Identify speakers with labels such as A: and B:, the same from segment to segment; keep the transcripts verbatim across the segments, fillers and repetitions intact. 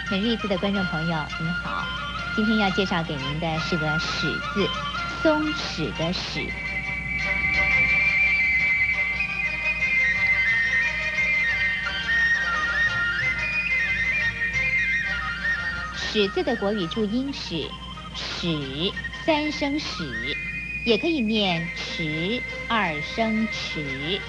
A: 每日一字的观众朋友，您好，今天要介绍给您的是个“始”字，松始的“始”。始字的国语注音是始，三声始，也可以念迟，二声迟。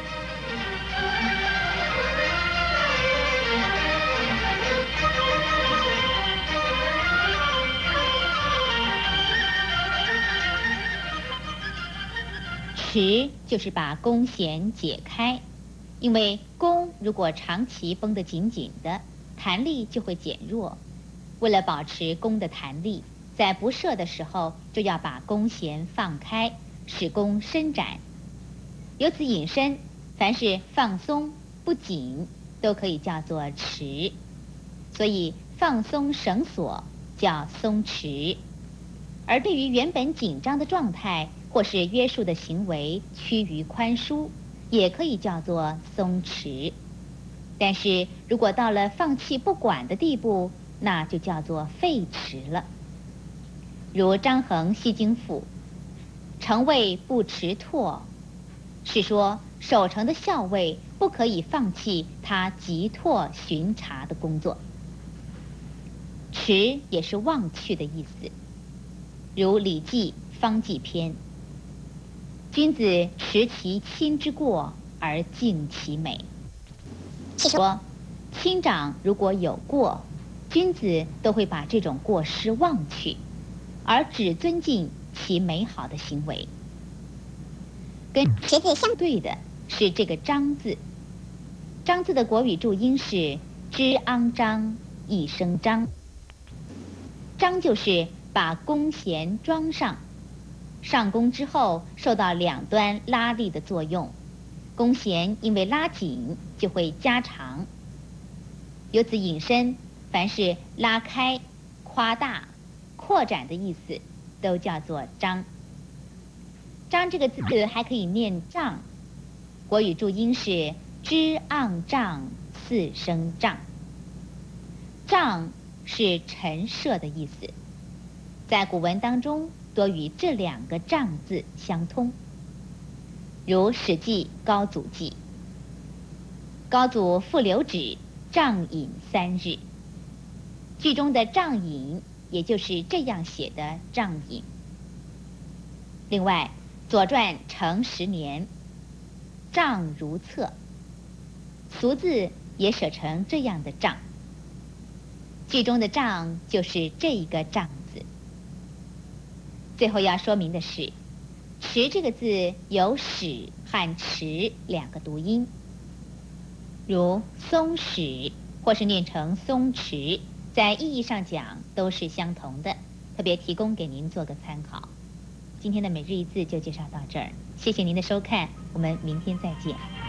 A: 迟就是把弓弦解开，因为弓如果长期绷得紧紧的，弹力就会减弱。为了保持弓的弹力，在不射的时候就要把弓弦放开，使弓伸展。由此引申，凡是放松不紧都可以叫做迟，所以放松绳索叫松弛。而对于原本紧张的状态或是约束的行为趋于宽舒，也可以叫做松弛。但是如果到了放弃不管的地步，那就叫做废弛了。如张衡《戏经赋》，城尉不持唾，是说守城的校尉不可以放弃他急唾巡查的工作。迟也是忘去的意思，如《礼记·方记篇》，君子持其亲之过而敬其美。说亲长如果有过，君子都会把这种过失忘去，而只尊敬其美好的行为。跟迟字相对的是这个张字，张字的国语注音是之昂张，一声张。张就是把弓弦装上，上弓之后受到两端拉力的作用，弓弦因为拉紧就会加长。由此引申，凡是拉开、夸大、扩展的意思，都叫做张。张这个字还可以念丈，国语注音是之昂丈，四声丈。丈是陈设的意思，在古文当中多与这两个丈字相通。如《史记·高祖记》，高祖复留旨，帐饮三日。句中的帐饮也就是这样写的帐饮。另外，《左传》承十年，帐如厕，俗字也舍成这样的帐。句中的帐就是这一个帐字。最后要说明的是，迟这个字有始和迟两个读音，如松始或是念成松弛，在意义上讲都是相同的，特别提供给您做个参考。今天的每日一字就介绍到这儿，谢谢您的收看，我们明天再见。